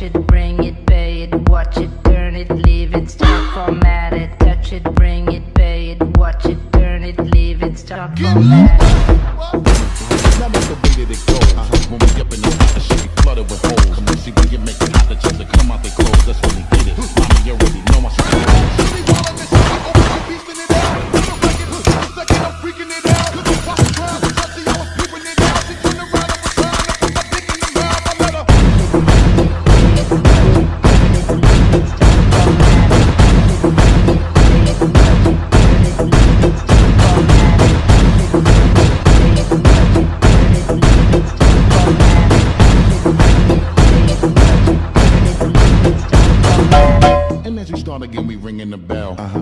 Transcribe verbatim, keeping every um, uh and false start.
it, bring it, pay it, watch it, turn it, leave it, stop, format it. Touch it, bring it, pay it, watch it, turn it, leave it, stop, format it. Now that's the way that it goes. Uh-huh. When we up in the spot, the shit be flooded with holes. Come on, see when you make it hot, the chicks that come out they clothes. That's when we get it. Mama, you already know my shit. Again, we ringing the bell. Uh-huh.